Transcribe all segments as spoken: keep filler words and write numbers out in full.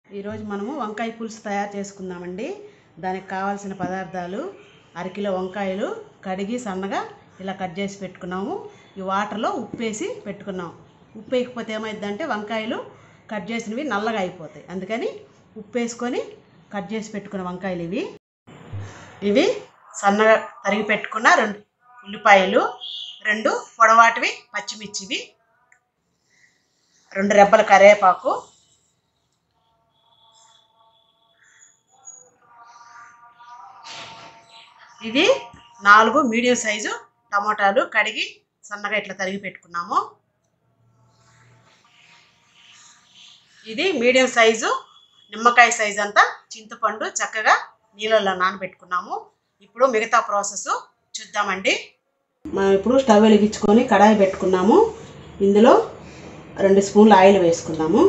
ఈరోజు మనము వంకాయ పులుసు తయారు చేసుకుందామండి. దానికి కావాల్సిన పదార్థాలు అర కిలో వంకాయలు కడిగి సన్నగా ఇలా కట్ చేసి పెట్టుకున్నాము. ఈ వాటర్లో ఉప్పు వేసి పెట్టుకున్నాము. ఉప్పు వేయకపోతే ఏమైందంటే వంకాయలు కట్ చేసినవి నల్లగా అయిపోతాయి. అందుకని ఉప్పు వేసుకొని కట్ చేసి పెట్టుకున్న వంకాయలు ఇవి ఇవి సన్నగా తరిగి పెట్టుకున్న రెండు ఉల్లిపాయలు, రెండు పొడవాటివి పచ్చిమిర్చివి, రెండు రెబ్బల కరివేపాకు, ఇవి నాలుగు మీడియం సైజు టమాటాలు కడిగి సన్నగా ఇట్లా తరిగి పెట్టుకున్నాము. ఇది మీడియం సైజు నిమ్మకాయ సైజు అంతా చింతపండు చక్కగా నీళ్ళల్లో నానబెట్టుకున్నాము. ఇప్పుడు మిగతా ప్రాసెస్ చూద్దామండి. మనం ఇప్పుడు స్టవ్ వెలిగించుకొని కడాయి పెట్టుకున్నాము. ఇందులో రెండు స్పూన్ల ఆయిల్ వేసుకున్నాము.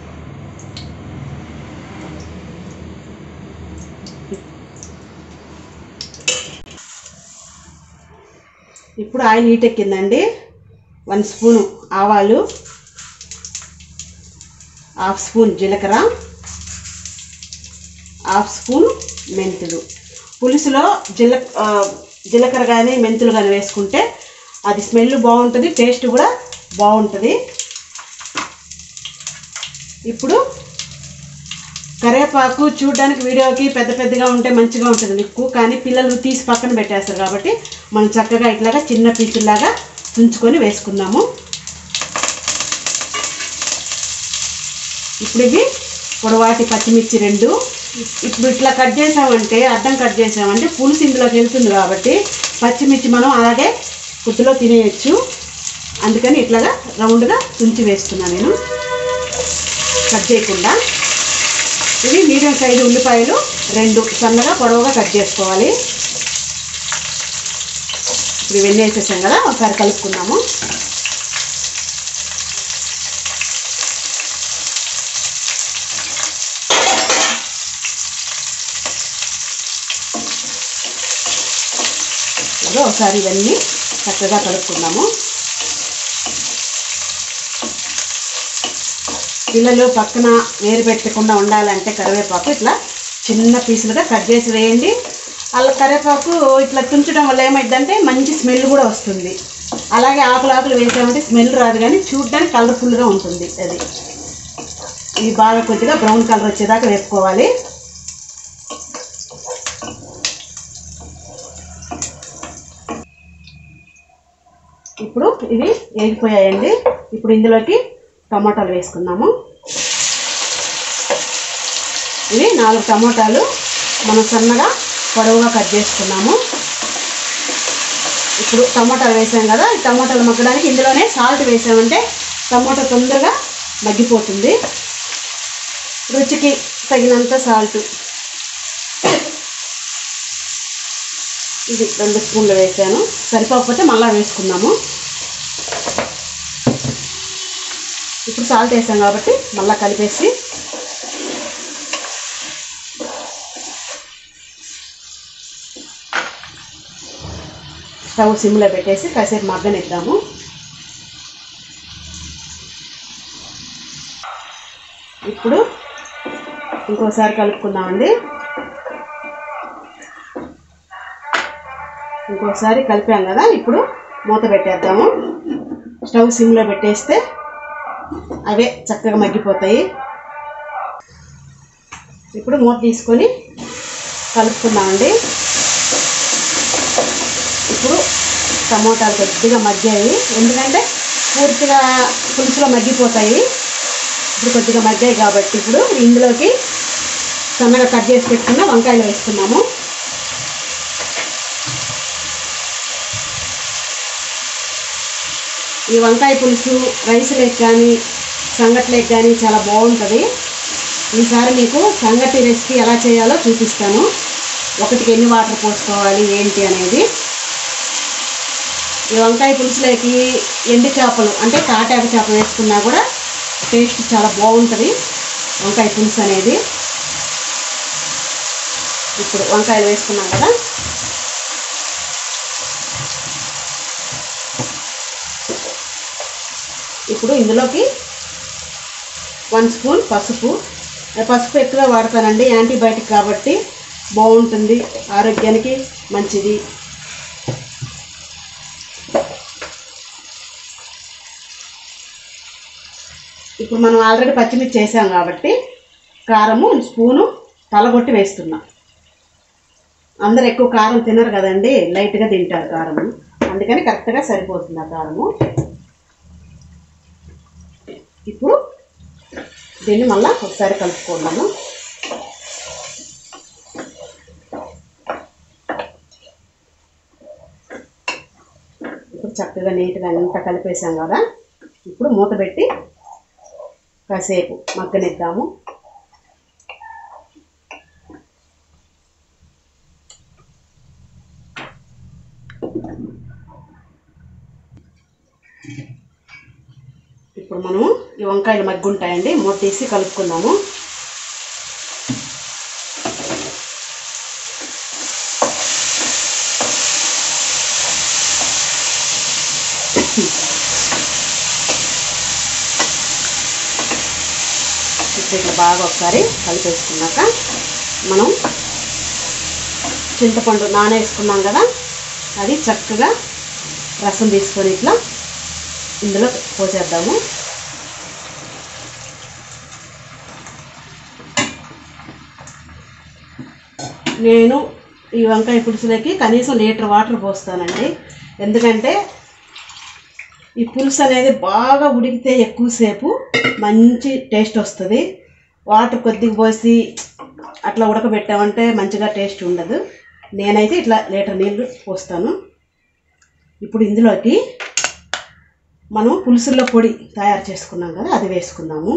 ఇప్పుడు ఆయిల్ హీట్ ఎక్కిందండి. వన్ స్పూను ఆవాలు, హాఫ్ స్పూన్ జీలకర్ర, హాఫ్ స్పూన్ మెంతులు. పులుసులో జీల జీలకర్ర కానీ మెంతులు కానీ వేసుకుంటే అది స్మెల్ బాగుంటుంది, టేస్ట్ కూడా బాగుంటుంది. ఇప్పుడు కరివేపాకు చూడడానికి వీడియోకి పెద్ద పెద్దగా ఉంటే మంచిగా ఉంటుంది లిక్కు, కానీ పిల్లలు తీసి పక్కన పెట్టేస్తారు కాబట్టి మనం చక్కగా ఇట్లాగా చిన్న పీసుల్లాగా తుంచుకొని వేసుకుందాము. ఇప్పుడు ఇవి పొడవాటి పచ్చిమిర్చి రెండు. ఇప్పుడు ఇట్లా కట్ చేసామంటే అడ్డం కట్ చేసామంటే పులుసు ఇందులోకి వెళ్తుంది కాబట్టి పచ్చిమిర్చి మనం అలాగే పుట్టులో తినేయచ్చు. అందుకని ఇట్లాగా రౌండ్గా తుంచి వేస్తున్నాను నేను కట్ చేయకుండా. ఇవి మీడియం సైజు ఉల్లిపాయలు రెండు సన్నగా పొడవుగా కట్ చేసుకోవాలి. ఇప్పుడు ఇవన్నీ వేసేసాం కదా, ఒకసారి కలుపుకున్నాము. ఇప్పుడు ఒకసారి ఇవన్నీ చక్కగా కలుపుకున్నాము. పిల్లలు పక్కన వేరు పెట్టకుండా ఉండాలంటే కరివేపాకు ఇట్లా చిన్న పీసులుగా కట్ చేసి వేయండి. అలా కరివేపాకు ఇట్లా తుంచడం వల్ల ఏమైందంటే మంచి స్మెల్ కూడా వస్తుంది. అలాగే ఆకులు ఆకులు వేసామంటే స్మెల్ రాదు, కానీ చూడడానికి కలర్ఫుల్గా ఉంటుంది. అది ఇవి బాగా కొద్దిగా బ్రౌన్ కలర్ వచ్చేదాకా వేసుకోవాలి. ఇప్పుడు ఇవి వేగిపోయాయండి. ఇప్పుడు ఇందులోకి టమాటాలు వేసుకుందాము. ఇవి నాలుగు టమాటాలు మనం సన్నగా పొడవుగా కట్ చేసుకున్నాము. ఇప్పుడు టమాటాలు వేసాం కదా, ఈ టమాటాలు మగ్గడానికి ఇందులోనే సాల్ట్ వేసామంటే టమాటా తొందరగా మగ్గిపోతుంది. రుచికి తగినంత సాల్ట్, ఇది రెండు స్పూన్లు వేసాను. సరిపోకపోతే మళ్ళీ వేసుకున్నాము. ఇప్పుడు సాల్ట్ వేసాం కాబట్టి మళ్ళీ కలిపేసి స్టవ్ సిమ్లో పెట్టేసి కాసేపు మగ్గనిద్దాము. ఇప్పుడు ఇంకోసారి కలుపుకుందామండి. ఇంకోసారి కలిపాం కదా, ఇప్పుడు మూత పెట్టేద్దాము. స్టవ్ సిమ్లో పెట్టేస్తే అవే చక్కగా మగ్గిపోతాయి. ఇప్పుడు మూత తీసుకొని కలుపుకుందామండి. ఇప్పుడు టమోటాలు కొద్దిగా మగ్గాయి, ఎందుకంటే పూర్తిగా పులుసులో మగ్గిపోతాయి. ఇప్పుడు కొద్దిగా మగ్గాయి కాబట్టి ఇప్పుడు ఇందులోకి సన్నగా కట్ చేసి పెట్టుకున్న వంకాయలు వేసుకున్నాము. ఈ వంకాయ పులుసు రైస్లోకి కానీ సంగట్లోకి కానీ చాలా బాగుంటుంది. ఈసారి మీకు సంగటి రెసిపీ ఎలా చేయాలో చూపిస్తాను. ఒకటికి ఎన్ని వాటర్ పోసుకోవాలి ఏంటి అనేది. ఈ వంకాయ పులుసులోకి ఎండు చేపలు అంటే తాటాక చేప వేసుకున్నా కూడా టేస్ట్ చాలా బాగుంటుంది వంకాయ పులుసు అనేది. ఇప్పుడు వంకాయలు వేసుకున్నాం కదా, ఇప్పుడు ఇందులోకి వన్ స్పూన్ పసుపు, పసుపు ఎక్కువ వాడతానండి, యాంటీబయాటిక్ కాబట్టి బాగుంటుంది, ఆరోగ్యానికి మంచిది. ఇప్పుడు మనం ఆల్రెడీ పచ్చిమిర్చి చేసాం కాబట్టి కారము స్పూను తలగొట్టి వేస్తున్నా. అందరు ఎక్కువ కారం తినరు కదండి, లైట్గా తింటారు కారము, అందుకని కరెక్ట్గా సరిపోతుంది ఆ కారము. ఇప్పుడు దీన్ని మళ్ళీ ఒకసారి కలుపుకోండాము. ఇప్పుడు చక్కగా నీట్గా అంతా కలిపేసాం కదా, ఇప్పుడు మూత పెట్టి కాసేపు మగ్గనిద్దాము. ఇప్పుడు మనము ఈ వంకాయలు మగ్గుంటాయండి, మూత తీసి కలుపుకుందాము. ఇప్పుడు బాగా ఒకసారి కలిపేసుకున్నాక మనం చింతపండు నానేసుకున్నాం కదా, అది చక్కగా రసం తీసుకొని ఇట్లా ఇందులో పోసేద్దాము. నేను ఈ వంకాయ పులుసులోకి కనీసం లీటర్ వాటర్ పోస్తానండి, ఎందుకంటే ఈ పులుసు అనేది బాగా ఉడికితే ఎక్కువసేపు మంచి టేస్ట్ వస్తుంది. వాటర్ కొద్దిగా పోసి అట్లా ఉడకబెట్టామంటే మంచిగా టేస్ట్ ఉండదు. నేనైతే ఇట్లా లీటర్ నీళ్ళు పోస్తాను. ఇప్పుడు ఇందులోకి మనం పులుసుల్లో పొడి తయారు చేసుకున్నాం కదా, అది వేసుకుందాము.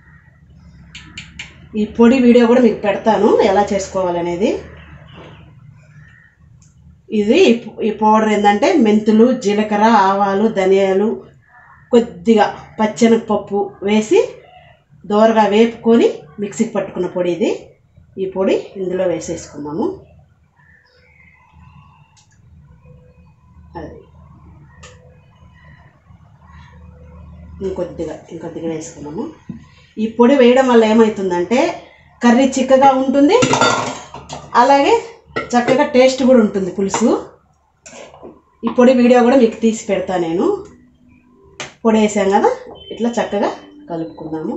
ఈ పొడి వీడియో కూడా మీకు పెడతాను ఎలా చేసుకోవాలనేది. ఇది ఈ పౌడర్ ఏంటంటే మెంతులు, జీలకర్ర, ఆవాలు, ధనియాలు, కొద్దిగా పచ్చెనగపప్పు వేసి దోరగా వేపుకొని మిక్సీకి పట్టుకున్న పొడి ఇది. ఈ పొడి ఇందులో వేసేసుకుందాము. అది ఇంకొద్దిగా ఇంకొద్దిగా వేసుకున్నాము. ఈ పొడి వేయడం వల్ల ఏమవుతుందంటే కర్రీ చిక్కగా ఉంటుంది, అలాగే చక్కగా టేస్ట్ కూడా ఉంటుంది పులుసు. ఈ పొడి వీడియో కూడా మీకు తీసి పెడతా నేను. పొడి వేసాం కదా, ఇట్లా చక్కగా కలుపుకుందాము.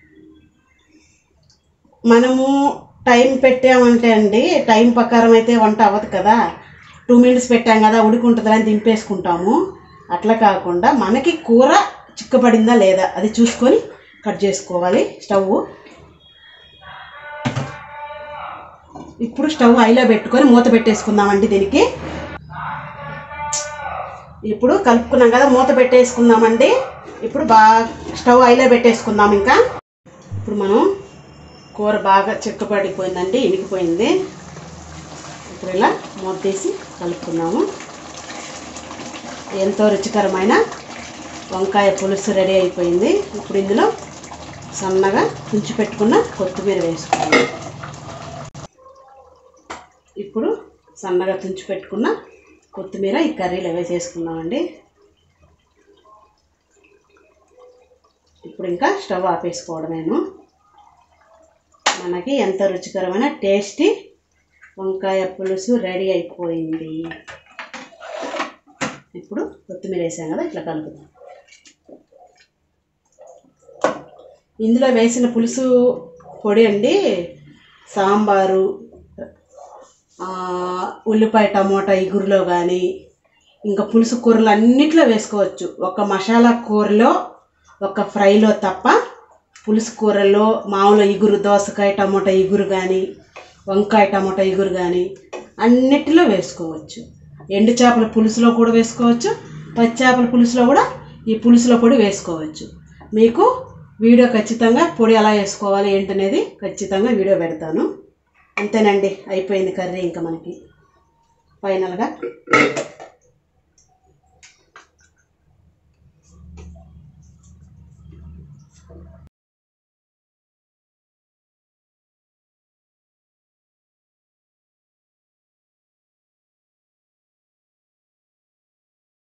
మనము టైం పెట్టామంటే అండి, టైం ప్రకారం అయితే వంట అవ్వదు కదా. టూ మినిట్స్ పెట్టాం కదా ఉడుకుంటుందని దింపేసుకుంటాము. అట్లా కాకుండా మనకి కూర చిక్కపడిందా లేదా అది చూసుకొని కట్ చేసుకోవాలి స్టవ్. ఇప్పుడు స్టవ్ హైలో పెట్టుకొని మూత పెట్టేసుకుందామండి దీనికి. ఇప్పుడు కలుపుకున్నాం కదా, మూత పెట్టేసుకుందామండి. ఇప్పుడు బాగా స్టవ్ హైలో పెట్టేసుకుందాం. ఇంకా ఇప్పుడు మనం కూర బాగా చిక్కపడిపోయిందండి, ఇనికిపోయింది. ఇప్పుడు ఇలా మూత తీసి కలుపుకున్నాము. ఎంతో రుచికరమైన వంకాయ పులుసు రెడీ అయిపోయింది. ఇప్పుడు ఇందులో సన్నగా తుంచి పెట్టుకున్న కొత్తిమీర వేసుకున్నాము. ఇప్పుడు సన్నగా తుంచి పెట్టుకున్న కొత్తిమీర ఈ కర్రీలో వేసేసుకున్నామండి. ఇప్పుడు ఇంకా స్టవ్ ఆపేసుకోవడమేను. మనకి ఎంత రుచికరమైన టేస్టీ వంకాయ పులుసు రెడీ అయిపోయింది. ఇప్పుడు కొత్తిమీర వేసాం కదా, ఇట్లా కలుపుదాం. ఇందులో వేసిన పులుసు పొడి అండి సాంబారు, ఉల్లిపాయ టమోటా ఇగురులో కానీ ఇంకా పులుసు కూరలు అన్నిట్లో వేసుకోవచ్చు. ఒక మసాలా కూరలో ఒక ఫ్రైలో తప్ప పులుసు కూరల్లో మామూలు ఇగురు, దోసకాయ టమోటా ఇగురు కానీ వంకాయ టమోటా ఇగురు కానీ అన్నిటిలో వేసుకోవచ్చు. ఎండు చేపల పులుసులో కూడా వేసుకోవచ్చు, పచ్చి చేపల పులుసులో కూడా ఈ పులుసులో పొడి వేసుకోవచ్చు. మీకు వీడియో ఖచ్చితంగా పొడి ఎలా వేసుకోవాలి ఏంటనేది ఖచ్చితంగా వీడియో పెడతాను. అంతేనండి, అయిపోయింది కర్రీ. ఇంకా మనకి ఫైనల్గా